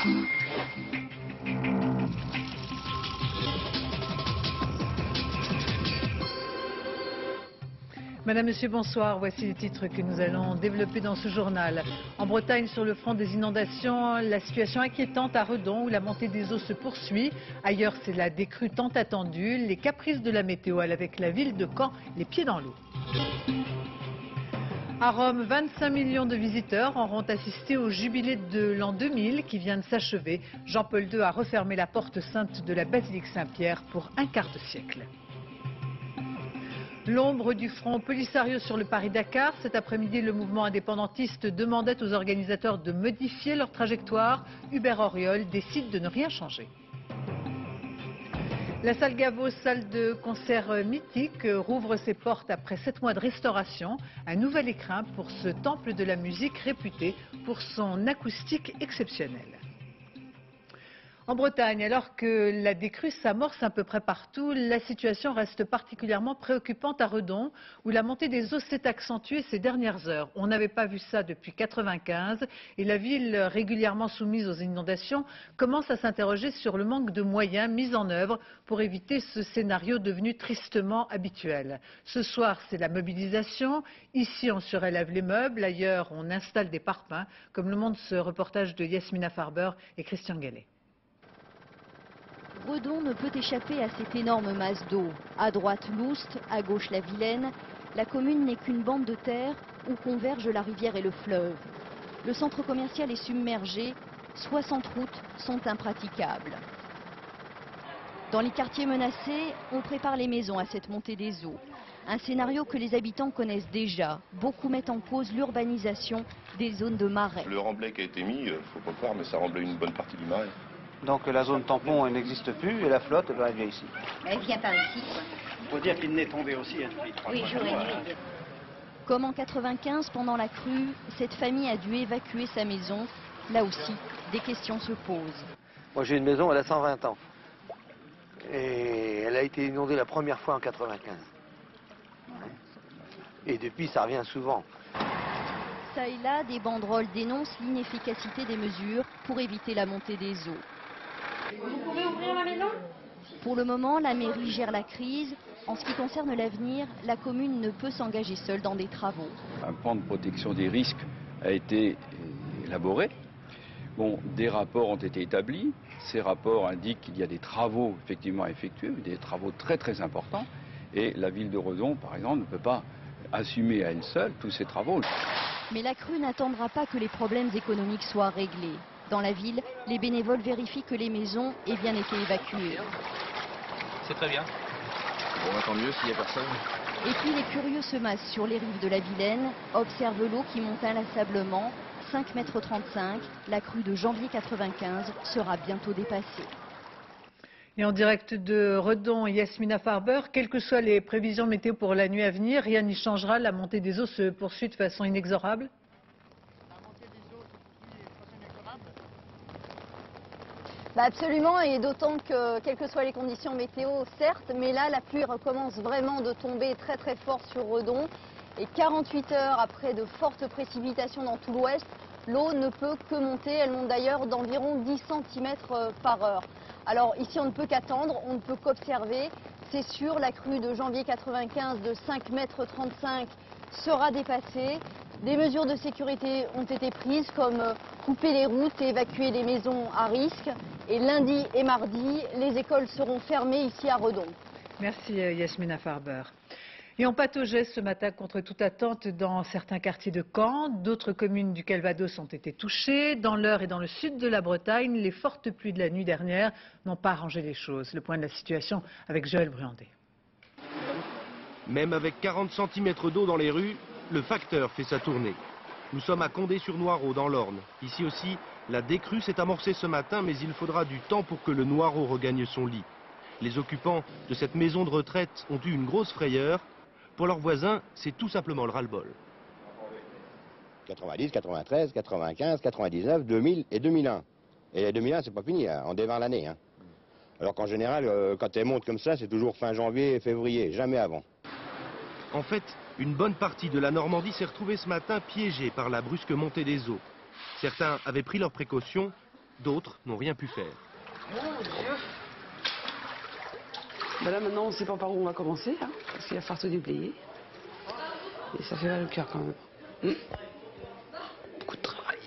Madame, Monsieur, bonsoir. Voici les titres que nous allons développer dans ce journal. En Bretagne, sur le front des inondations, la situation inquiétante à Redon où la montée des eaux se poursuit. Ailleurs, c'est la décrue tant attendue. Les caprices de la météo avec la ville de Caen, les pieds dans l'eau. À Rome, 25 millions de visiteurs auront assisté au jubilé de l'an 2000 qui vient de s'achever. Jean-Paul II a refermé la porte sainte de la basilique Saint-Pierre pour un quart de siècle. L'ombre du front Polisario sur le Paris-Dakar. Cet après-midi, le mouvement indépendantiste demandait aux organisateurs de modifier leur trajectoire. Hubert Auriol décide de ne rien changer. La salle Gaveau, salle de concert mythique, rouvre ses portes après 7 mois de restauration. Un nouvel écrin pour ce temple de la musique réputé pour son acoustique exceptionnelle. En Bretagne, alors que la décrue s'amorce à peu près partout, la situation reste particulièrement préoccupante à Redon, où la montée des eaux s'est accentuée ces dernières heures. On n'avait pas vu ça depuis 1995 et la ville, régulièrement soumise aux inondations, commence à s'interroger sur le manque de moyens mis en œuvre pour éviter ce scénario devenu tristement habituel. Ce soir, c'est la mobilisation. Ici, on surélève les meubles. Ailleurs, on installe des parpaings, comme le montre ce reportage de Yasmina Farber et Christian Gallet. Redon ne peut échapper à cette énorme masse d'eau. À droite l'Oust, à gauche la Vilaine, la commune n'est qu'une bande de terre où convergent la rivière et le fleuve. Le centre commercial est submergé, 60 routes sont impraticables. Dans les quartiers menacés, on prépare les maisons à cette montée des eaux. Un scénario que les habitants connaissent déjà. Beaucoup mettent en cause l'urbanisation des zones de marais. Le remblai qui a été mis, faut pas croire, mais ça remblait une bonne partie du marais. Donc la zone tampon elle n'existe plus et la flotte elle vient ici. Elle vient par ici. Il faut dire qu'il n'est tombé aussi depuis 3 mois. Oui, jour et nuit. Comme en 95, pendant la crue, cette famille a dû évacuer sa maison. Là aussi, des questions se posent. Moi j'ai une maison, elle a 120 ans. Et elle a été inondée la première fois en 95. Et depuis ça revient souvent. Ça et là, des banderoles dénoncent l'inefficacité des mesures pour éviter la montée des eaux. Vous pouvez ouvrir la maison? Pour le moment, la mairie gère la crise. En ce qui concerne l'avenir, la commune ne peut s'engager seule dans des travaux. Un plan de protection des risques a été élaboré. Bon, des rapports ont été établis. Ces rapports indiquent qu'il y a des travaux effectivement à effectuer, des travaux très très importants. Et la ville de Redon, par exemple, ne peut pas assumer à elle seule tous ces travaux. Mais la crue n'attendra pas que les problèmes économiques soient réglés. Dans la ville, les bénévoles vérifient que les maisons aient bien été évacuées. C'est très bien. Bon, tant mieux s'il n'y a personne. Et puis les curieux se massent sur les rives de la Vilaine, observent l'eau qui monte inlassablement, 5,35 m. La crue de janvier 95 sera bientôt dépassée. Et en direct de Redon, Yasmina Farber, quelles que soient les prévisions météo pour la nuit à venir, rien n'y changera, la montée des eaux se poursuit de façon inexorable? Absolument, et d'autant que, quelles que soient les conditions météo, certes, mais là, la pluie recommence vraiment de tomber très très fort sur Redon. Et 48 heures après de fortes précipitations dans tout l'ouest, l'eau ne peut que monter. Elle monte d'ailleurs d'environ 10 cm par heure. Alors ici, on ne peut qu'attendre, on ne peut qu'observer. C'est sûr, la crue de janvier 95 de 5,35 m sera dépassée. Des mesures de sécurité ont été prises comme couper les routes et évacuer les maisons à risque. Et lundi et mardi, les écoles seront fermées ici à Redon. Merci Yasmina Farber. Et on pataugeait ce matin contre toute attente dans certains quartiers de Caen. D'autres communes du Calvados ont été touchées. Dans l'Eure et dans le sud de la Bretagne, les fortes pluies de la nuit dernière n'ont pas arrangé les choses. Le point de la situation avec Joël Bruandé. Même avec 40 cm d'eau dans les rues, le facteur fait sa tournée. Nous sommes à Condé-sur-Noireau dans l'Orne. Ici aussi, la décrue s'est amorcée ce matin, mais il faudra du temps pour que le Noireau regagne son lit. Les occupants de cette maison de retraite ont eu une grosse frayeur. Pour leurs voisins, c'est tout simplement le ras-le-bol. 90, 93, 95, 99, 2000 et 2001. Et 2001, c'est pas fini, hein, on démarre l'année. Hein. Alors qu'en général, quand elle monte comme ça, c'est toujours fin janvier et février, jamais avant. En fait, une bonne partie de la Normandie s'est retrouvée ce matin piégée par la brusque montée des eaux. Certains avaient pris leurs précautions, D'autres n'ont rien pu faire. Mon Dieu. Ben là maintenant on ne sait pas par où on va commencer, hein, parce qu'il va falloir tout déblayer. Et ça fait mal au cœur quand même. Beaucoup de travail.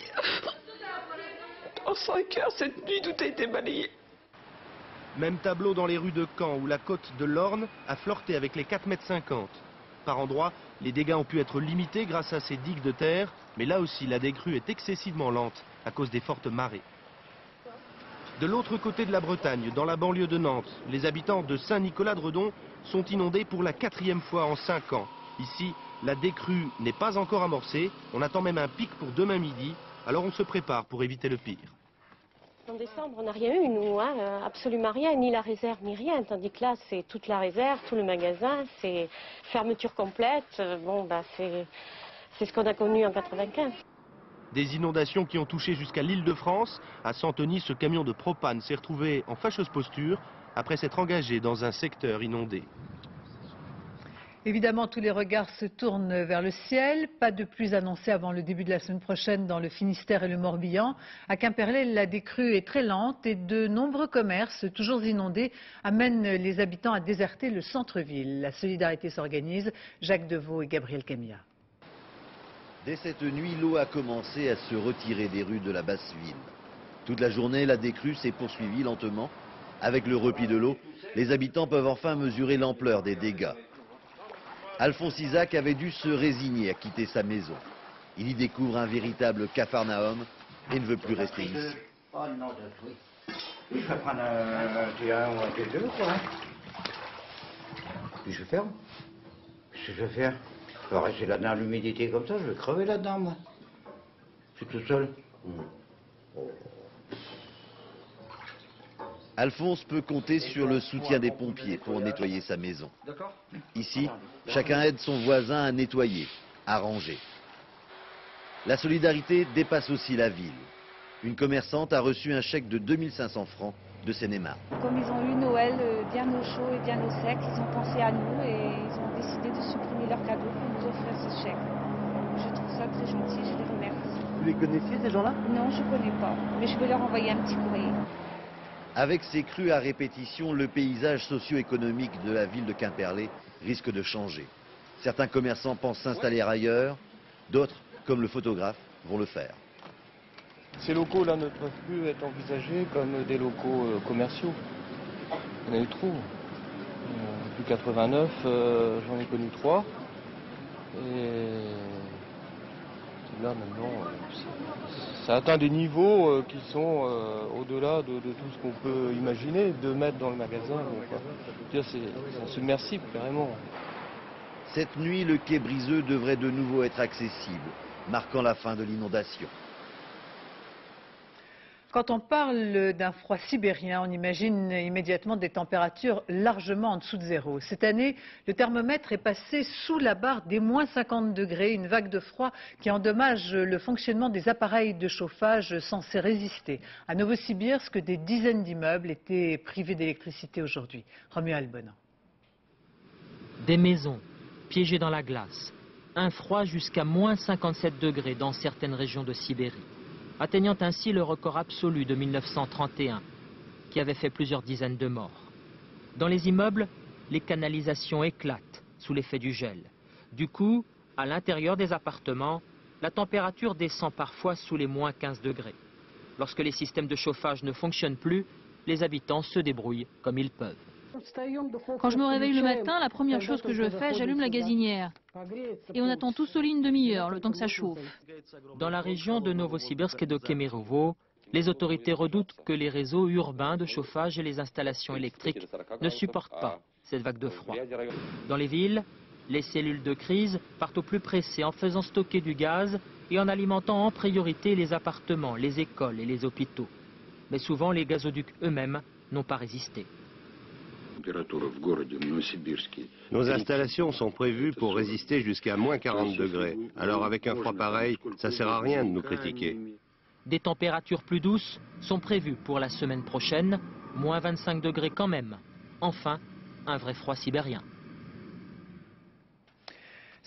En 5 heures cette nuit tout a été balayé. Même tableau dans les rues de Caen où la côte de l'Orne a flirté avec les 4,50 m. Par endroits, les dégâts ont pu être limités grâce à ces digues de terre, mais là aussi la décrue est excessivement lente à cause des fortes marées. De l'autre côté de la Bretagne, dans la banlieue de Nantes, les habitants de Saint-Nicolas-de-Redon sont inondés pour la 4e fois en 5 ans. Ici, la décrue n'est pas encore amorcée, on attend même un pic pour demain midi, alors on se prépare pour éviter le pire. En décembre, on n'a rien eu, nous, hein, absolument rien, ni la réserve, ni rien. Tandis que là, c'est toute la réserve, tout le magasin, c'est fermeture complète. Bon, bah, c'est ce qu'on a connu en 95. Des inondations qui ont touché jusqu'à l'Île-de-France. À Santeny, ce camion de propane s'est retrouvé en fâcheuse posture après s'être engagé dans un secteur inondé. Évidemment, tous les regards se tournent vers le ciel. Pas de pluie annoncée avant le début de la semaine prochaine dans le Finistère et le Morbihan. À Quimperlé, la décrue est très lente et de nombreux commerces, toujours inondés, amènent les habitants à déserter le centre-ville. La solidarité s'organise. Jacques Deveau et Gabriel Camilla. Dès cette nuit, l'eau a commencé à se retirer des rues de la basse ville. Toute la journée, la décrue s'est poursuivie lentement. Avec le repli de l'eau, les habitants peuvent enfin mesurer l'ampleur des dégâts. Alphonse Isaac avait dû se résigner à quitter sa maison. Il y découvre un véritable capharnaüm et ne veut plus rester ici. Oh non, je vais prendre un T1 ou un T2, quoi. Puis je ferme. Qu'est-ce que je vais faire? Je vais rester là-dedans, l'humidité comme ça, je vais crever là-dedans, moi. Je suis tout seul. Alphonse peut compter sur le soutien des pompiers pour nettoyer sa maison. Ici, chacun aide son voisin à nettoyer, à ranger. La solidarité dépasse aussi la ville. Une commerçante a reçu un chèque de 2500 francs de Seine-et-Marne. Comme ils ont eu Noël bien au chaud et bien au sec, ils ont pensé à nous et ils ont décidé de supprimer leur cadeau pour nous offrir ce chèque. Je trouve ça très gentil, je les remercie. Vous les connaissiez, ces gens-là? Non, je ne connais pas, mais je vais leur envoyer un petit courrier. Avec ces crues à répétition, le paysage socio-économique de la ville de Quimperlé risque de changer. Certains commerçants pensent s'installer ailleurs, d'autres, comme le photographe, vont le faire. Ces locaux-là ne peuvent plus être envisagés comme des locaux commerciaux. Il y en a eu trop. Depuis 89, j'en ai connu 3. Et là, maintenant, ça atteint des niveaux qui sont au-delà de tout ce qu'on peut imaginer de mettre dans le magasin. C'est submersible, carrément. Cette nuit, le quai Briseux devrait de nouveau être accessible, marquant la fin de l'inondation. Quand on parle d'un froid sibérien, on imagine immédiatement des températures largement en dessous de zéro. Cette année, le thermomètre est passé sous la barre des moins 50 degrés, une vague de froid qui endommage le fonctionnement des appareils de chauffage censés résister. À Novosibirsk, des dizaines d'immeubles étaient privés d'électricité aujourd'hui. Romuald Bonan. Des maisons piégées dans la glace, un froid jusqu'à moins 57 degrés dans certaines régions de Sibérie, atteignant ainsi le record absolu de 1931, qui avait fait plusieurs dizaines de morts. Dans les immeubles, les canalisations éclatent sous l'effet du gel. Du coup, à l'intérieur des appartements, la température descend parfois sous les moins 15 degrés. Lorsque les systèmes de chauffage ne fonctionnent plus, les habitants se débrouillent comme ils peuvent. Quand je me réveille le matin, la première chose que je fais, j'allume la gazinière. Et on attend tous au lit une demi-heure, le temps que ça chauffe. Dans la région de Novosibirsk et de Kemerovo, les autorités redoutent que les réseaux urbains de chauffage et les installations électriques ne supportent pas cette vague de froid. Dans les villes, les cellules de crise partent au plus pressé en faisant stocker du gaz et en alimentant en priorité les appartements, les écoles et les hôpitaux. Mais souvent, les gazoducs eux-mêmes n'ont pas résisté. Nos installations sont prévues pour résister jusqu'à moins 40 degrés. Alors avec un froid pareil, ça sert à rien de nous critiquer. Des températures plus douces sont prévues pour la semaine prochaine, moins 25 degrés quand même. Enfin, un vrai froid sibérien.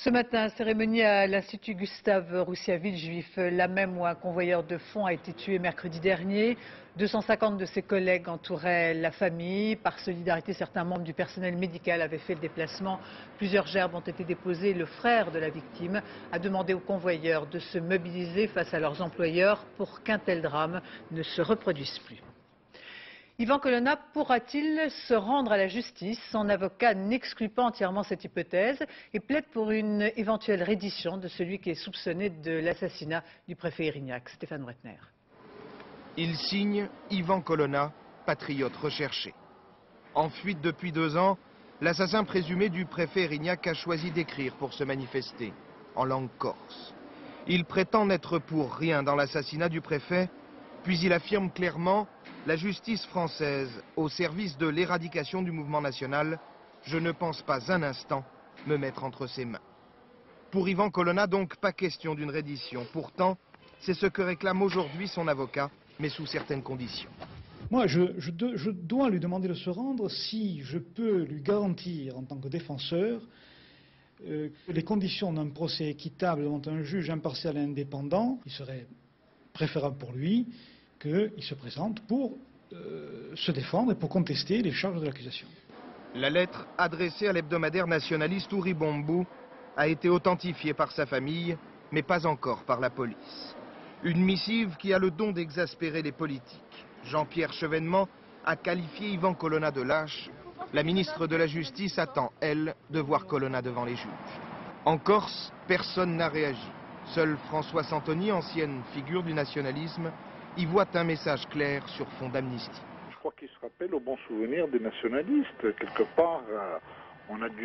Ce matin, cérémonie à l'Institut Gustave Roussy à Villejuif, là même où un convoyeur de fonds a été tué mercredi dernier. 250 de ses collègues entouraient la famille. Par solidarité, certains membres du personnel médical avaient fait le déplacement. Plusieurs gerbes ont été déposées. Le frère de la victime a demandé aux convoyeurs de se mobiliser face à leurs employeurs pour qu'un tel drame ne se reproduise plus. Yvan Colonna pourra-t-il se rendre à la justice? Son avocat n'exclut pas entièrement cette hypothèse et plaide pour une éventuelle reddition de celui qui est soupçonné de l'assassinat du préfet Erignac. Stéphane Bretner. Il signe Yvan Colonna, patriote recherché. En fuite depuis 2 ans, l'assassin présumé du préfet Erignac a choisi d'écrire pour se manifester, en langue corse. Il prétend n'être pour rien dans l'assassinat du préfet, puis il affirme clairement: la justice française, au service de l'éradication du mouvement national, je ne pense pas un instant me mettre entre ses mains. Pour Yvan Colonna, donc, pas question d'une reddition. Pourtant, c'est ce que réclame aujourd'hui son avocat, mais sous certaines conditions. Moi, je dois lui demander de se rendre si je peux lui garantir, en tant que défenseur, que les conditions d'un procès équitable devant un juge impartial et indépendant, il serait préférable pour lui qu'il se présente pour se défendre et pour contester les charges de l'accusation. La lettre adressée à l'hebdomadaire nationaliste Ouribombo a été authentifiée par sa famille, mais pas encore par la police. Une missive qui a le don d'exaspérer les politiques. Jean-Pierre Chevènement a qualifié Yvan Colonna de lâche. La ministre de la Justice attend, elle, de voir Colonna devant les juges. En Corse, personne n'a réagi. Seul François Santoni, ancienne figure du nationalisme, y voit un message clair sur fond d'amnistie. Je crois qu'il se rappelle au bon souvenir des nationalistes. Quelque part, on a dû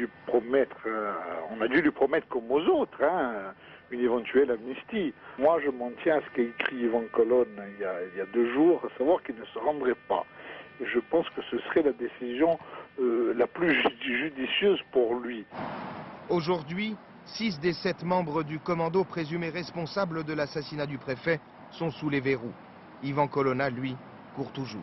lui promettre comme aux autres une éventuelle amnistie. Moi, je m'en tiens à ce qu'a écrit Yvan Colonna il y a 2 jours, à savoir qu'il ne se rendrait pas. Et je pense que ce serait la décision la plus judicieuse pour lui. Aujourd'hui, 6 des 7 membres du commando présumé responsable de l'assassinat du préfet sont sous les verrous. Yvan Colonna, lui, court toujours.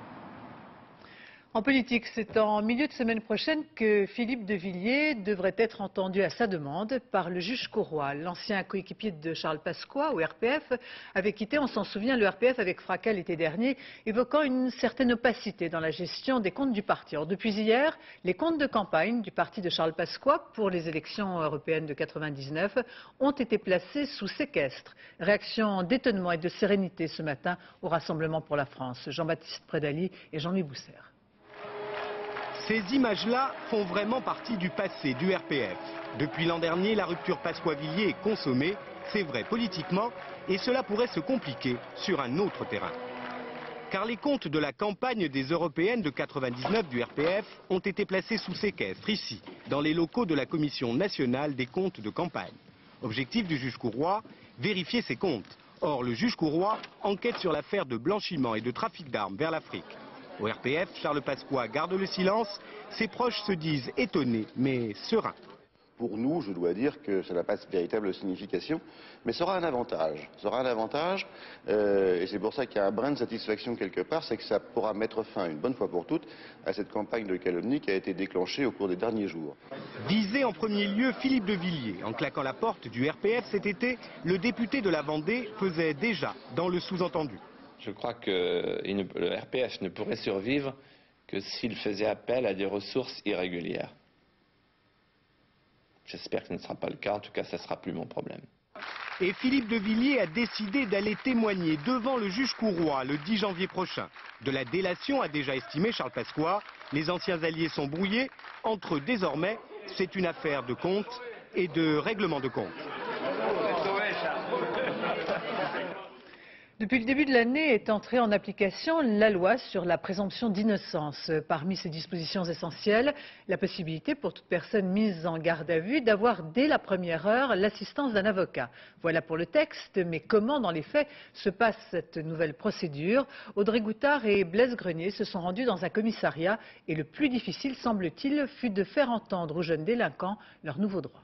En politique, c'est en milieu de semaine prochaine que Philippe de Villiers devrait être entendu à sa demande par le juge Courroy. L'ancien coéquipier de Charles Pasqua au RPF avait quitté, on s'en souvient, le RPF avec fracas l'été dernier, évoquant une certaine opacité dans la gestion des comptes du parti. Or, depuis hier, les comptes de campagne du parti de Charles Pasqua pour les élections européennes de 1999 ont été placés sous séquestre. Réaction d'étonnement et de sérénité ce matin au Rassemblement pour la France. Jean-Baptiste Prédaly et Jean-Louis Bousser. Ces images-là font vraiment partie du passé du RPF. Depuis l'an dernier, la rupture Pasqua-Villiers est consommée, c'est vrai politiquement, et cela pourrait se compliquer sur un autre terrain. Car les comptes de la campagne des européennes de 99 du RPF ont été placés sous séquestre, ici, dans les locaux de la Commission nationale des comptes de campagne. Objectif du juge Courroy, vérifier ces comptes. Or, le juge Courroy enquête sur l'affaire de blanchiment et de trafic d'armes vers l'Afrique. Au RPF, Charles Pasqua garde le silence. Ses proches se disent étonnés, mais sereins. Pour nous, je dois dire que ça n'a pas de véritable signification, mais ça aura un avantage. Ça aura un avantage, et c'est pour ça qu'il y a un brin de satisfaction quelque part, c'est que ça pourra mettre fin, une bonne fois pour toutes, à cette campagne de calomnie qui a été déclenchée au cours des derniers jours. Visé en premier lieu Philippe de Villiers. En claquant la porte du RPF cet été, le député de la Vendée faisait déjà dans le sous-entendu. Je crois que le RPF ne pourrait survivre que s'il faisait appel à des ressources irrégulières. J'espère que ce ne sera pas le cas, en tout cas, ça ne sera plus mon problème. Et Philippe de Villiers a décidé d'aller témoigner devant le juge Courroy le 10 janvier prochain. De la délation a déjà estimé Charles Pasqua. Les anciens alliés sont brouillés. Entre eux, désormais, c'est une affaire de compte et de règlement de compte. Depuis le début de l'année est entrée en application la loi sur la présomption d'innocence. Parmi ses dispositions essentielles, la possibilité pour toute personne mise en garde à vue d'avoir dès la première heure l'assistance d'un avocat. Voilà pour le texte, mais comment dans les faits se passe cette nouvelle procédure? Audrey Goutard et Blaise Grenier se sont rendus dans un commissariat et le plus difficile, semble-t-il, fut de faire entendre aux jeunes délinquants leurs nouveaux droits.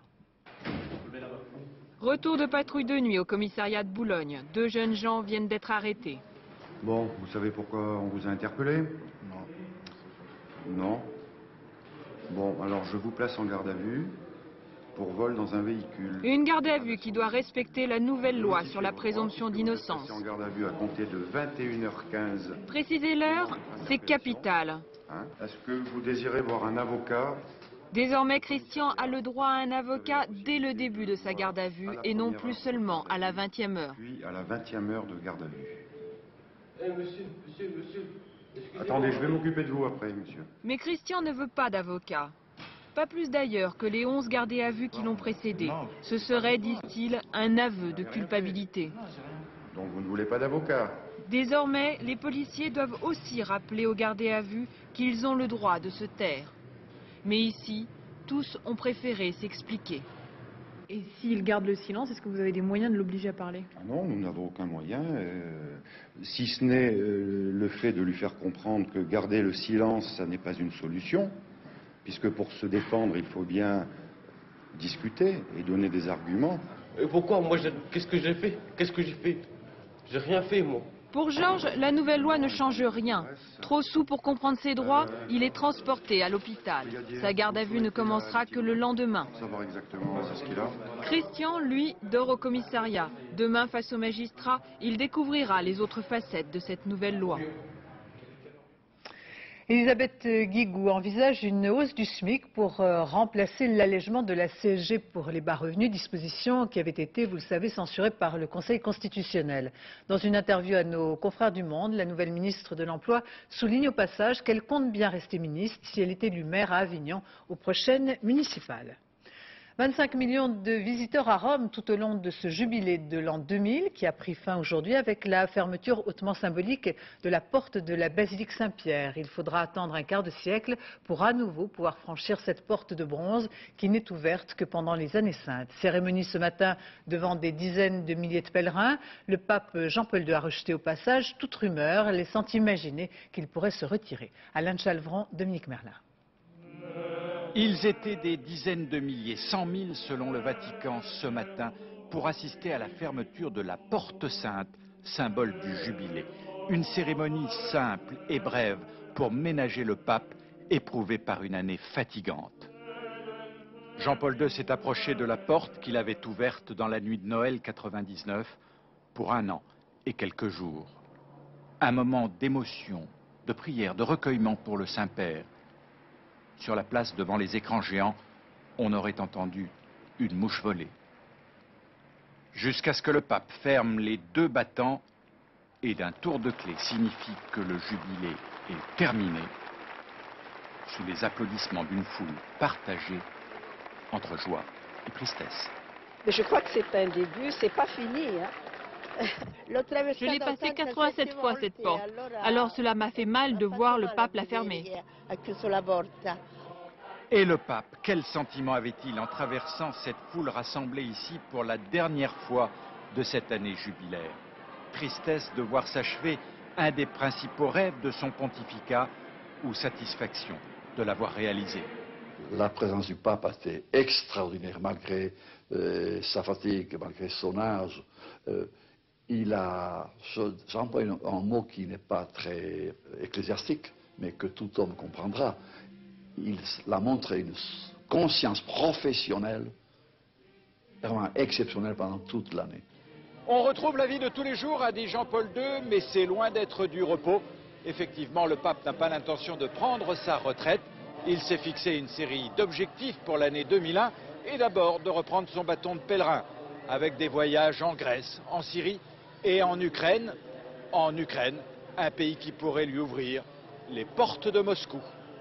Retour de patrouille de nuit au commissariat de Boulogne. 2 jeunes gens viennent d'être arrêtés. Bon, vous savez pourquoi on vous a interpellé? Non. Non. Bon, alors je vous place en garde à vue. pour vol dans un véhicule. Une garde à vue qui doit respecter la nouvelle loi sur la présomption d'innocence. En garde à vue à compter de 21h15. Préciser l'heure, c'est capital. Est-ce que vous désirez voir un avocat? Désormais, Christian a le droit à un avocat dès le début de sa garde à vue et non plus seulement à la 20e heure. Puis à la 20e heure de garde à vue. Monsieur. Attendez, je vais m'occuper de vous après, monsieur. Mais Christian ne veut pas d'avocat. Pas plus d'ailleurs que les 11 gardés à vue qui l'ont précédé. Ce serait, disent-ils, un aveu de culpabilité. Donc vous ne voulez pas d'avocat? Désormais, les policiers doivent aussi rappeler aux gardés à vue qu'ils ont le droit de se taire. Mais ici, tous ont préféré s'expliquer. Et s'il garde le silence, est-ce que vous avez des moyens de l'obliger à parler? Non, nous n'avons aucun moyen, si ce n'est le fait de lui faire comprendre que garder le silence, ça n'est pas une solution, puisque pour se défendre, il faut bien discuter et donner des arguments. Et pourquoi? Moi, qu'est-ce que j'ai fait? Qu'est-ce que j'ai fait? J'ai rien fait, moi. Pour Georges, la nouvelle loi ne change rien. Trop saoul pour comprendre ses droits, il est transporté à l'hôpital. Sa garde à vue ne commencera que le lendemain. Savoir exactement c'est ce qu'il a. Christian, lui, dort au commissariat. Demain, face au magistrat, il découvrira les autres facettes de cette nouvelle loi. Elisabeth Guigou envisage une hausse du SMIC pour remplacer l'allègement de la CSG pour les bas revenus, disposition qui avait été, vous le savez, censurée par le Conseil constitutionnel. Dans une interview à nos confrères du Monde, la nouvelle ministre de l'Emploi souligne au passage qu'elle compte bien rester ministre si elle est élue maire à Avignon aux prochaines municipales. 25 millions de visiteurs à Rome tout au long de ce jubilé de l'an 2000 qui a pris fin aujourd'hui avec la fermeture hautement symbolique de la porte de la basilique Saint-Pierre. Il faudra attendre un quart de siècle pour à nouveau pouvoir franchir cette porte de bronze qui n'est ouverte que pendant les années saintes. Cérémonie ce matin devant des dizaines de milliers de pèlerins. Le pape Jean-Paul II a rejeté au passage toute rumeur laissant imaginer qu'il pourrait se retirer. Alain Chalvron, Dominique Merlin. Ils étaient des dizaines de milliers, 100 000 selon le Vatican ce matin, pour assister à la fermeture de la Porte Sainte, symbole du jubilé. Une cérémonie simple et brève pour ménager le pape, éprouvé par une année fatigante. Jean-Paul II s'est approché de la porte qu'il avait ouverte dans la nuit de Noël 99 pour 1 an et quelques jours. Un moment d'émotion, de prière, de recueillement pour le Saint-Père. Sur la place devant les écrans géants, on aurait entendu une mouche voler. Jusqu'à ce que le pape ferme les 2 battants et d'un tour de clé signifie que le jubilé est terminé, sous les applaudissements d'une foule partagée entre joie et tristesse. Mais je crois que c'est un début, c'est pas fini. Je l'ai passée 87 fois cette porte, alors cela m'a fait mal de voir le pape la fermer. Et le pape, quel sentiment avait-il en traversant cette foule rassemblée ici pour la dernière fois de cette année jubilaire? Tristesse de voir s'achever un des principaux rêves de son pontificat ou satisfaction de l'avoir réalisé? La présence du pape a été extraordinaire malgré sa fatigue, malgré son âge. J'emploie un mot qui n'est pas très ecclésiastique, mais que tout homme comprendra. Il a montré une conscience professionnelle vraiment exceptionnelle pendant toute l'année. On retrouve la vie de tous les jours, a dit Jean-Paul II, mais c'est loin d'être du repos. Effectivement, le pape n'a pas l'intention de prendre sa retraite. Il s'est fixé une série d'objectifs pour l'année 2001 et d'abord de reprendre son bâton de pèlerin avec des voyages en Grèce, en Syrie et en Ukraine. En Ukraine, un pays qui pourrait lui ouvrir les portes de Moscou.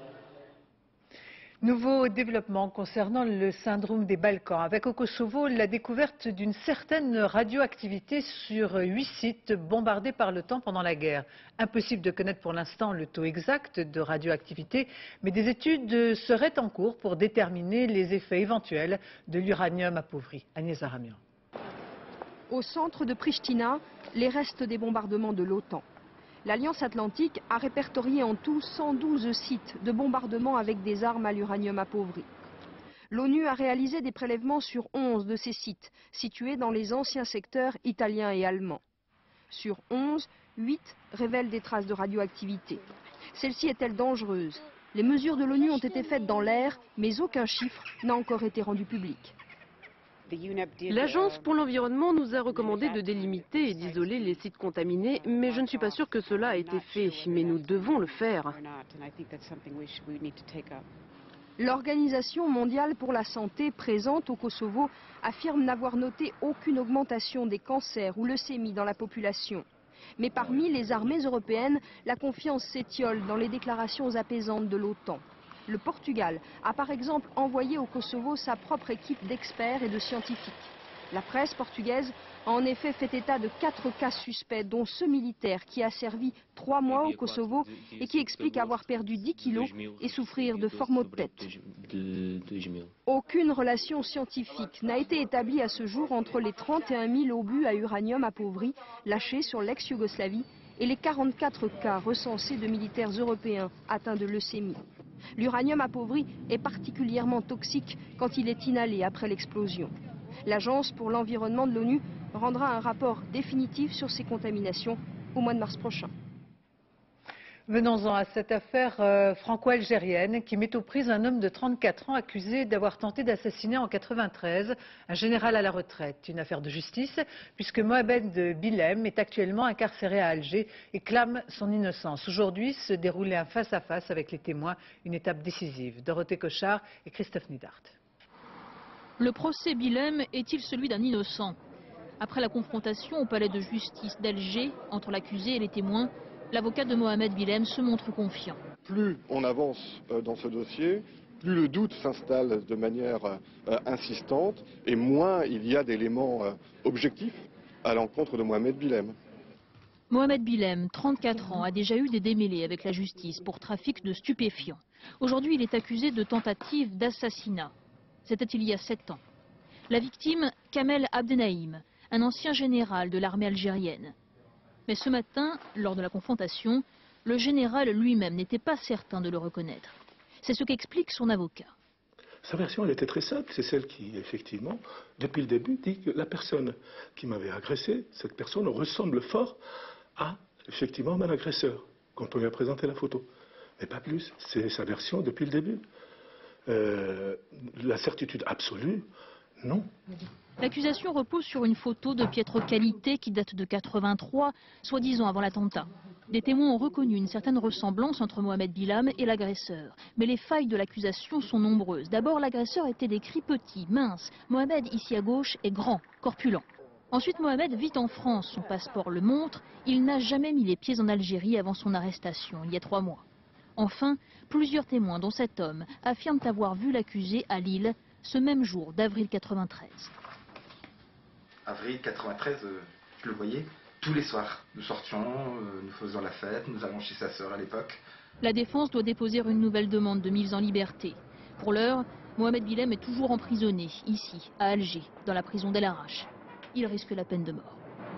Nouveau développement concernant le syndrome des Balkans. Avec au Kosovo la découverte d'une certaine radioactivité sur 8 sites bombardés par l'OTAN pendant la guerre. Impossible de connaître pour l'instant le taux exact de radioactivité, mais des études seraient en cours pour déterminer les effets éventuels de l'uranium appauvri. Agnès Aramian. Au centre de Pristina, les restes des bombardements de l'OTAN. L'Alliance Atlantique a répertorié en tout 112 sites de bombardement avec des armes à l'uranium appauvri. L'ONU a réalisé des prélèvements sur 11 de ces sites, situés dans les anciens secteurs italiens et allemands. Sur 11, 8 révèlent des traces de radioactivité. Celle-ci est-elle dangereuse? Les mesures de l'ONU ont été faites dans l'air, mais aucun chiffre n'a encore été rendu public. L'Agence pour l'environnement nous a recommandé de délimiter et d'isoler les sites contaminés, mais je ne suis pas sûre que cela a été fait. Mais nous devons le faire. L'Organisation mondiale pour la santé présente au Kosovo affirme n'avoir noté aucune augmentation des cancers ou leucémies dans la population. Mais parmi les armées européennes, la confiance s'étiole dans les déclarations apaisantes de l'OTAN. Le Portugal a par exemple envoyé au Kosovo sa propre équipe d'experts et de scientifiques. La presse portugaise a en effet fait état de 4 cas suspects, dont ce militaire qui a servi 3 mois au Kosovo et qui explique avoir perdu 10 kilos et souffrir de forts maux de tête. Aucune relation scientifique n'a été établie à ce jour entre les 31 000 obus à uranium appauvri lâchés sur l'ex-Yougoslavie et les 44 cas recensés de militaires européens atteints de leucémie. L'uranium appauvri est particulièrement toxique quand il est inhalé après l'explosion. L'Agence pour l'environnement de l'ONU rendra un rapport définitif sur ces contaminations au mois de mars prochain. Venons-en à cette affaire franco-algérienne qui met aux prises un homme de 34 ans accusé d'avoir tenté d'assassiner en 1993 un général à la retraite. Une affaire de justice puisque Mohamed Bilhem est actuellement incarcéré à Alger et clame son innocence. Aujourd'hui se déroulait un face-à-face avec les témoins, une étape décisive. Dorothée Cochard et Christophe Nidart. Le procès Bilhem est-il celui d'un innocent? Après la confrontation au palais de justice d'Alger entre l'accusé et les témoins, l'avocat de Mohamed Bilhem se montre confiant. Plus on avance dans ce dossier, plus le doute s'installe de manière insistante et moins il y a d'éléments objectifs à l'encontre de Mohamed Bilhem. Mohamed Bilhem, 34 ans, a déjà eu des démêlés avec la justice pour trafic de stupéfiants. Aujourd'hui, il est accusé de tentative d'assassinat. C'était il y a 7 ans. La victime, Kamel Abdenaïm, un ancien général de l'armée algérienne. Mais ce matin, lors de la confrontation, le général lui-même n'était pas certain de le reconnaître. C'est ce qu'explique son avocat. Sa version, elle était très simple. C'est celle qui, effectivement, depuis le début, dit que la personne qui m'avait agressé, cette personne ressemble fort à, effectivement, mon agresseur, quand on lui a présenté la photo. Mais pas plus. C'est sa version depuis le début. La certitude absolue, non. L'accusation repose sur une photo de piètre qualité qui date de 83, soi-disant avant l'attentat. Des témoins ont reconnu une certaine ressemblance entre Mohamed Bilhem et l'agresseur. Mais les failles de l'accusation sont nombreuses. D'abord, l'agresseur était décrit petit, mince. Mohamed, ici à gauche, est grand, corpulent. Ensuite, Mohamed vit en France. Son passeport le montre. Il n'a jamais mis les pieds en Algérie avant son arrestation, il y a 3 mois. Enfin, plusieurs témoins, dont cet homme, affirment avoir vu l'accusé à Lille ce même jour d'avril 93. Avril 93, je le voyais tous les soirs. Nous sortions, nous faisions la fête, nous allions chez sa sœur à l'époque. La défense doit déposer une nouvelle demande de mise en liberté. Pour l'heure, Mohamed Bilhem est toujours emprisonné, ici, à Alger, dans la prison d'El Arache. Il risque la peine de mort.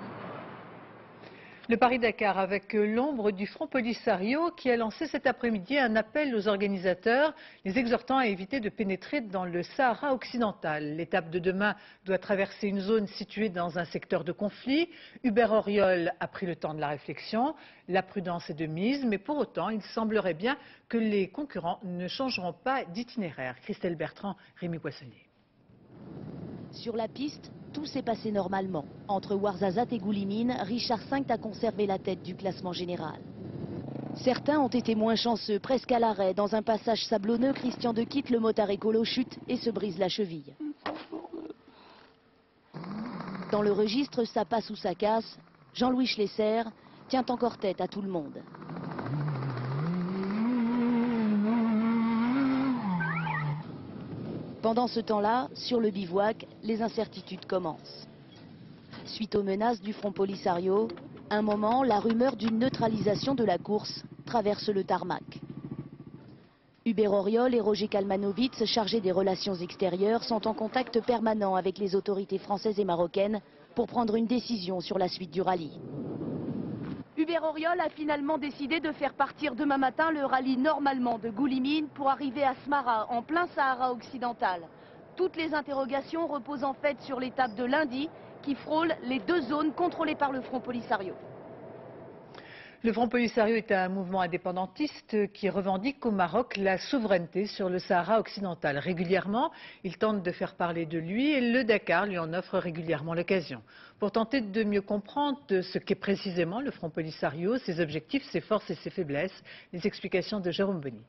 Le Paris-Dakar avec l'ombre du Front Polisario qui a lancé cet après-midi un appel aux organisateurs, les exhortant à éviter de pénétrer dans le Sahara occidental. L'étape de demain doit traverser une zone située dans un secteur de conflit. Hubert Auriol a pris le temps de la réflexion. La prudence est de mise, mais pour autant, il semblerait bien que les concurrents ne changeront pas d'itinéraire. Christelle Bertrand, Rémi Poissonnier. Sur la piste, tout s'est passé normalement. Entre Ouarzazate et Goulimine, Richard V a conservé la tête du classement général. Certains ont été moins chanceux, presque à l'arrêt. Dans un passage sablonneux, Christian Dequitte, le motard écolo, chute et se brise la cheville. Dans le registre, ça passe ou ça casse. Jean-Louis Schlesser tient encore tête à tout le monde. Pendant ce temps-là, sur le bivouac, les incertitudes commencent. Suite aux menaces du Front Polisario, un moment, la rumeur d'une neutralisation de la course traverse le tarmac. Hubert Auriol et Roger Kalmanovitz, chargés des relations extérieures, sont en contact permanent avec les autorités françaises et marocaines pour prendre une décision sur la suite du rallye. Hubert Auriol a finalement décidé de faire partir demain matin le rallye normalement de Goulimine pour arriver à Smara, en plein Sahara occidental. Toutes les interrogations reposent en fait sur l'étape de lundi qui frôle les 2 zones contrôlées par le Front Polisario. Le Front Polisario est un mouvement indépendantiste qui revendique au Maroc la souveraineté sur le Sahara occidental. Régulièrement, il tente de faire parler de lui et le Dakar lui en offre régulièrement l'occasion. Pour tenter de mieux comprendre ce qu'est précisément le Front Polisario, ses objectifs, ses forces et ses faiblesses, les explications de Jérôme Bonny.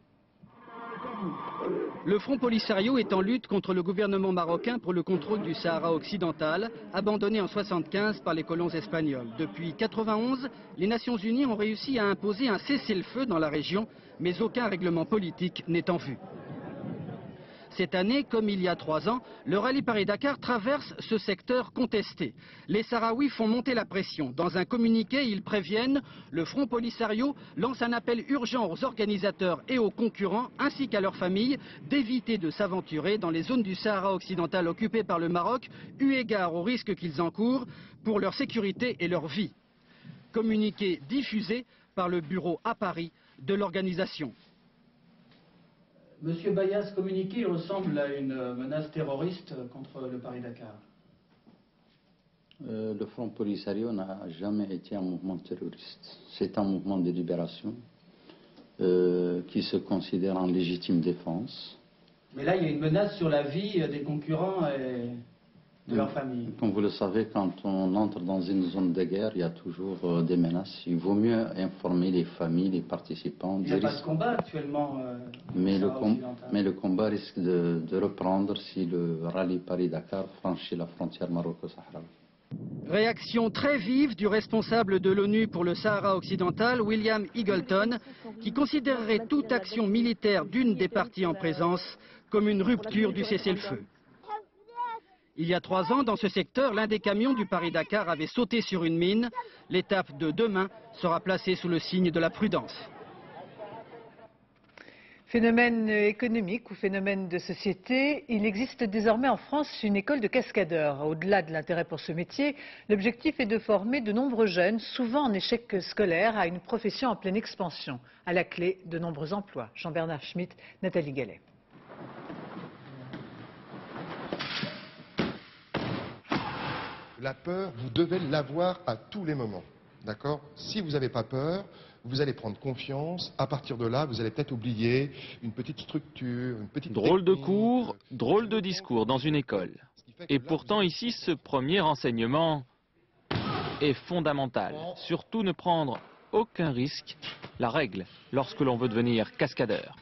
Le Front Polisario est en lutte contre le gouvernement marocain pour le contrôle du Sahara occidental, abandonné en 1975 par les colons espagnols. Depuis 1991, les Nations Unies ont réussi à imposer un cessez-le-feu dans la région, mais aucun règlement politique n'est en vue. Cette année, comme il y a 3 ans, le rallye Paris-Dakar traverse ce secteur contesté. Les Sahraouis font monter la pression. Dans un communiqué, ils préviennent, le Front Polisario lance un appel urgent aux organisateurs et aux concurrents, ainsi qu'à leurs familles, d'éviter de s'aventurer dans les zones du Sahara occidental occupées par le Maroc, eu égard aux risques qu'ils encourent pour leur sécurité et leur vie. Communiqué diffusé par le bureau à Paris de l'organisation. Monsieur Bayas, communiqué ressemble à une menace terroriste contre le Paris-Dakar. Le Front Polisario n'a jamais été un mouvement terroriste. C'est un mouvement de libération qui se considère en légitime défense. Mais là, il y a une menace sur la vie des concurrents et de leur famille. Comme vous le savez, quand on entre dans une zone de guerre, il y a toujours des menaces. Il vaut mieux informer les familles, les participants. Il n'y a pas de combat actuellement. Mais le combat risque de reprendre si le rallye Paris-Dakar franchit la frontière maroco-sahraoui. Réaction très vive du responsable de l'ONU pour le Sahara occidental, William Eagleton, qui considérerait toute action militaire d'une des parties en présence comme une rupture du cessez-le-feu. Il y a 3 ans, dans ce secteur, l'un des camions du Paris-Dakar avait sauté sur une mine. L'étape de demain sera placée sous le signe de la prudence. Phénomène économique ou phénomène de société, il existe désormais en France une école de cascadeurs. Au-delà de l'intérêt pour ce métier, l'objectif est de former de nombreux jeunes, souvent en échec scolaire, à une profession en pleine expansion. À la clé, de nombreux emplois. Jean-Bernard Schmitt, Nathalie Gallet. La peur, vous devez l'avoir à tous les moments, d'accord? Si vous n'avez pas peur, vous allez prendre confiance. À partir de là, vous allez peut-être oublier une petite structure, une petite... Drôle de cours, drôle de discours dans une école. Et pourtant ici, ce premier enseignement est fondamental. Surtout ne prendre aucun risque, la règle, lorsque l'on veut devenir cascadeur.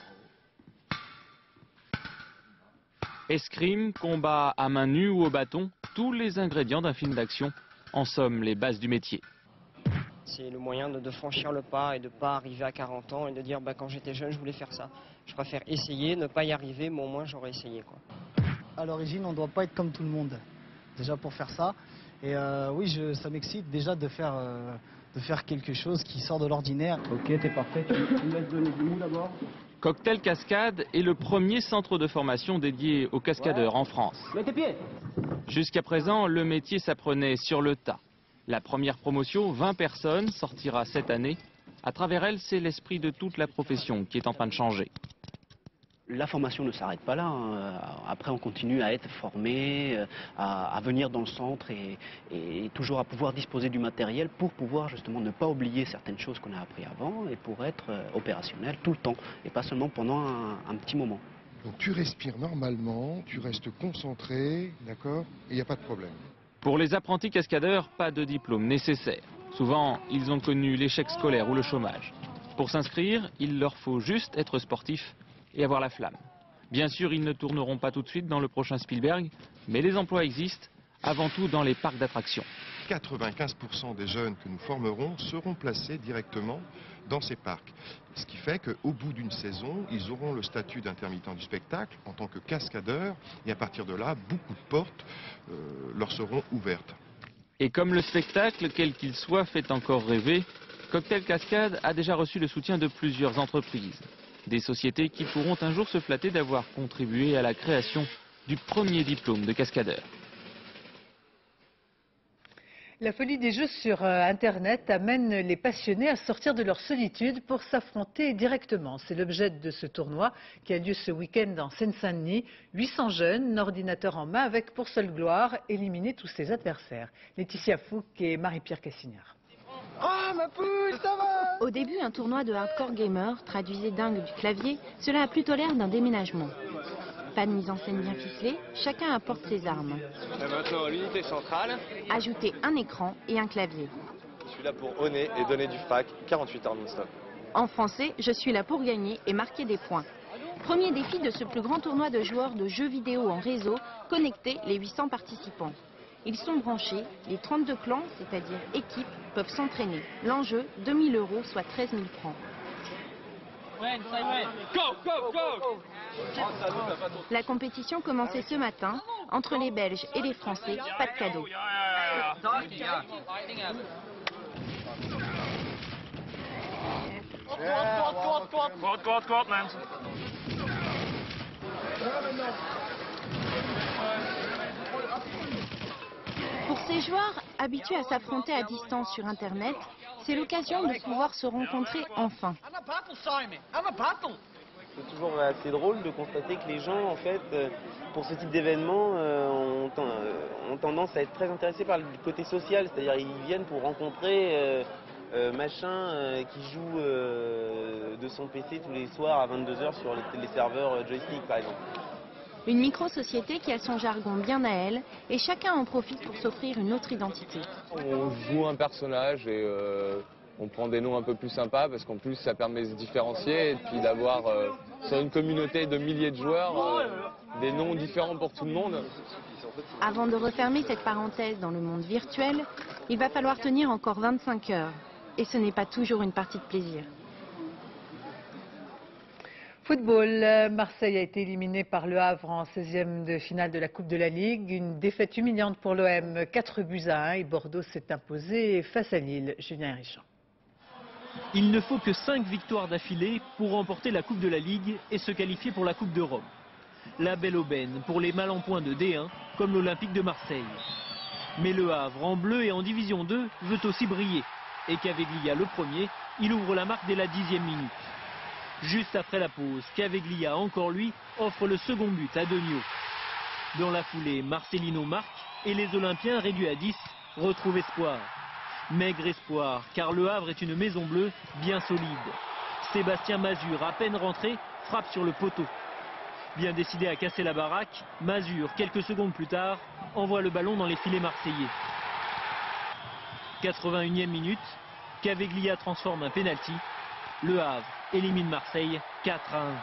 Escrime, combat à main nue ou au bâton, tous les ingrédients d'un film d'action, en somme les bases du métier. C'est le moyen de franchir le pas et de ne pas arriver à 40 ans et de dire quand j'étais jeune je voulais faire ça. Je préfère essayer, ne pas y arriver, mais au moins j'aurais essayé, quoi. À l'origine on ne doit pas être comme tout le monde, déjà pour faire ça. Et oui, ça m'excite déjà de faire quelque chose qui sort de l'ordinaire. Ok, t'es parfait, tu me laisses donner du mou d'abord. Cocktail Cascade est le premier centre de formation dédié aux cascadeurs en France. Mets tes pieds. Jusqu'à présent, le métier s'apprenait sur le tas. La première promotion, 20 personnes, sortira cette année. À travers elle, c'est l'esprit de toute la profession qui est en train de changer. La formation ne s'arrête pas là. Après, on continue à être formé, à venir dans le centre et toujours à pouvoir disposer du matériel pour pouvoir justement ne pas oublier certaines choses qu'on a appris avant et pour être opérationnel tout le temps et pas seulement pendant un petit moment. Donc tu respires normalement, tu restes concentré, d'accord, et il n'y a pas de problème. Pour les apprentis cascadeurs, pas de diplôme nécessaire. Souvent, ils ont connu l'échec scolaire ou le chômage. Pour s'inscrire, il leur faut juste être sportif et avoir la flamme. Bien sûr, ils ne tourneront pas tout de suite dans le prochain Spielberg, mais les emplois existent, avant tout dans les parcs d'attractions. 95% des jeunes que nous formerons seront placés directement dans ces parcs. Ce qui fait qu'au bout d'une saison, ils auront le statut d'intermittent du spectacle en tant que cascadeurs, et à partir de là, beaucoup de portes leur seront ouvertes. Et comme le spectacle, quel qu'il soit, fait encore rêver, Cocktail Cascade a déjà reçu le soutien de plusieurs entreprises. Des sociétés qui pourront un jour se flatter d'avoir contribué à la création du premier diplôme de cascadeur. La folie des jeux sur Internet amène les passionnés à sortir de leur solitude pour s'affronter directement. C'est l'objet de ce tournoi qui a lieu ce week-end en Seine-Saint-Denis. 800 jeunes, ordinateur en main, avec pour seule gloire éliminer tous ses adversaires. Laetitia Fouque et Marie-Pierre Cassignard. Ah, ma poule, ça va! Au début, un tournoi de hardcore gamer traduisait dingue du clavier, cela a plutôt l'air d'un déménagement. Pas de mise en scène bien ficelée, chacun apporte ses armes. Et maintenant, l'unité centrale. Ajoutez un écran et un clavier. Je suis là pour honner et donner du frac, 48 heures non-stop. En français, je suis là pour gagner et marquer des points. Premier défi de ce plus grand tournoi de joueurs de jeux vidéo en réseau, connecter les 800 participants. Ils sont branchés, les 32 clans, c'est-à-dire équipes, peuvent s'entraîner. L'enjeu, 2000 €, soit 13 000 francs. La compétition commençait ce matin, entre les Belges et les Français, pas de cadeau. Pour ces joueurs habitués à s'affronter à distance sur Internet, c'est l'occasion de pouvoir se rencontrer enfin. C'est toujours assez drôle de constater que les gens, en fait, pour ce type d'événement, ont tendance à être très intéressés par le côté social. C'est-à-dire ils viennent pour rencontrer machin qui joue de son PC tous les soirs à 22 h sur les serveurs joystick, par exemple. Une micro-société qui a son jargon bien à elle, et chacun en profite pour s'offrir une autre identité. On joue un personnage et on prend des noms un peu plus sympas parce qu'en plus ça permet de se différencier et puis d'avoir sur une communauté de milliers de joueurs des noms différents pour tout le monde. Avant de refermer cette parenthèse dans le monde virtuel, il va falloir tenir encore 25 heures. Et ce n'est pas toujours une partie de plaisir. Football, Marseille a été éliminé par Le Havre en 16e de finale de la Coupe de la Ligue. Une défaite humiliante pour l'OM, 4-1 et Bordeaux s'est imposé face à Lille. Julien Richand. Il ne faut que 5 victoires d'affilée pour remporter la Coupe de la Ligue et se qualifier pour la Coupe d'Europe. La belle aubaine pour les mal en point de D1 comme l'Olympique de Marseille. Mais Le Havre en bleu et en division 2 veut aussi briller. Et Caveglia le premier, il ouvre la marque dès la 10e minute. Juste après la pause, Caveglia, encore lui, offre le second but à Degnaud. Dans la foulée, Marcelino marque et les Olympiens réduits à 10 retrouvent espoir. Maigre espoir, car Le Havre est une maison bleue bien solide. Sébastien Mazur, à peine rentré, frappe sur le poteau. Bien décidé à casser la baraque, Mazur, quelques secondes plus tard, envoie le ballon dans les filets marseillais. 81e minute, Caveglia transforme un pénalty. Le Havre élimine Marseille 4-1.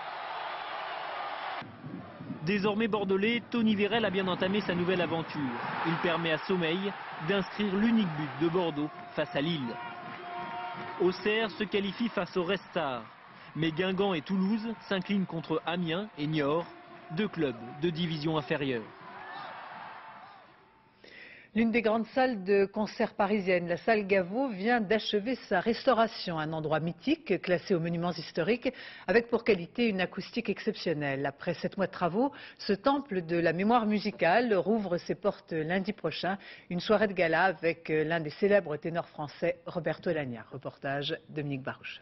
Désormais bordelais, Tony Vérel a bien entamé sa nouvelle aventure. Il permet à Sommeil d'inscrire l'unique but de Bordeaux face à Lille. Auxerre se qualifie face au Red Star. Mais Guingamp et Toulouse s'inclinent contre Amiens et Niort, deux clubs de division inférieure. L'une des grandes salles de concert parisiennes, la salle Gaveau, vient d'achever sa restauration. Un endroit mythique, classé aux monuments historiques, avec pour qualité une acoustique exceptionnelle. Après 7 mois de travaux, ce temple de la mémoire musicale rouvre ses portes lundi prochain. Une soirée de gala avec l'un des célèbres ténors français, Roberto Alagna. Reportage Dominique Barouche.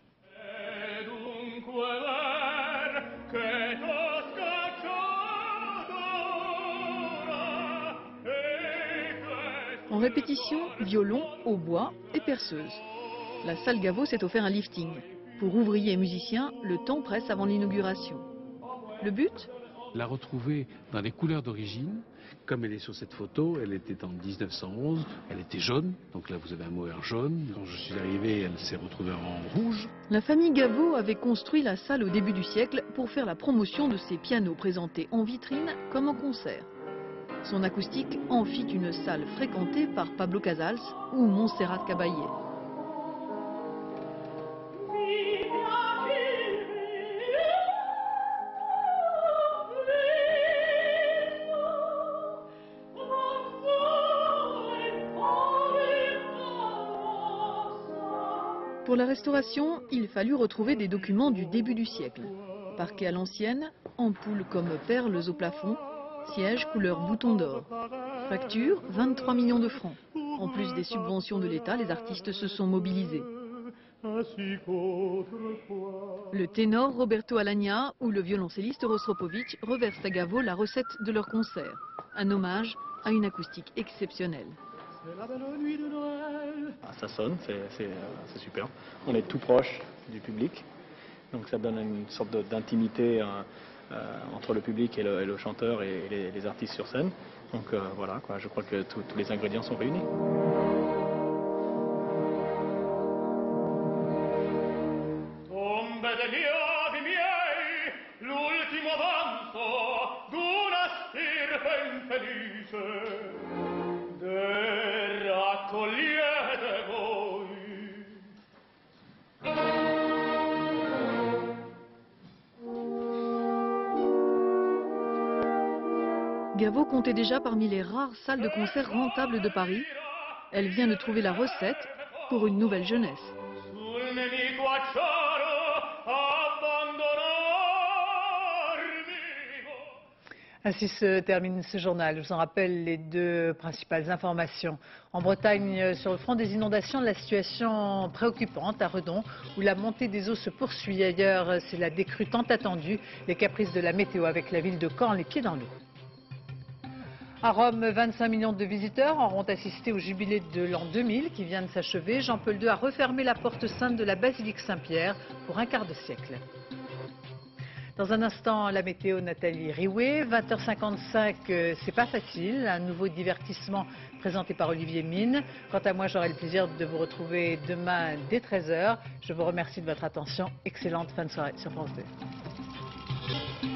En répétition, violon, hautbois et perceuse. La salle Gaveau s'est offert un lifting. Pour ouvriers et musiciens, le temps presse avant l'inauguration. Le but ? La retrouver dans les couleurs d'origine, comme elle est sur cette photo. Elle était en 1911, elle était jaune, donc là vous avez un mohair jaune. Quand je suis arrivé, elle s'est retrouvée en rouge. La famille Gaveau avait construit la salle au début du siècle pour faire la promotion de ses pianos présentés en vitrine comme en concert. Son acoustique en fit une salle fréquentée par Pablo Casals ou Montserrat Caballé. Pour la restauration, il fallut retrouver des documents du début du siècle. Parquet à l'ancienne, ampoules comme perles au plafond, siège couleur bouton d'or. Facture, 23 millions de francs. En plus des subventions de l'État, les artistes se sont mobilisés. Le ténor Roberto Alagna ou le violoncelliste Rostropovitch reversent à Gaveau la recette de leur concert. Un hommage à une acoustique exceptionnelle. Ça sonne, c'est super. On est tout proche du public, donc ça donne une sorte d'intimité entre le public et le chanteur et les artistes sur scène. Donc voilà, quoi, je crois que tous les ingrédients sont réunis. Gaveau comptait déjà parmi les rares salles de concert rentables de Paris. Elle vient de trouver la recette pour une nouvelle jeunesse. Ainsi se termine ce journal. Je vous en rappelle les deux principales informations. En Bretagne, sur le front des inondations, la situation préoccupante à Redon, où la montée des eaux se poursuit. Ailleurs, c'est la décrue tant attendue. Les caprices de la météo avec la ville de Caen, les pieds dans l'eau. À Rome, 25 millions de visiteurs auront assisté au jubilé de l'an 2000 qui vient de s'achever. Jean-Paul II a refermé la porte sainte de la basilique Saint-Pierre pour un quart de siècle. Dans un instant, la météo, Nathalie Riouet. 20h55, c'est pas facile. Un nouveau divertissement présenté par Olivier Mine. Quant à moi, j'aurai le plaisir de vous retrouver demain dès 13h. Je vous remercie de votre attention. Excellente fin de soirée sur France 2.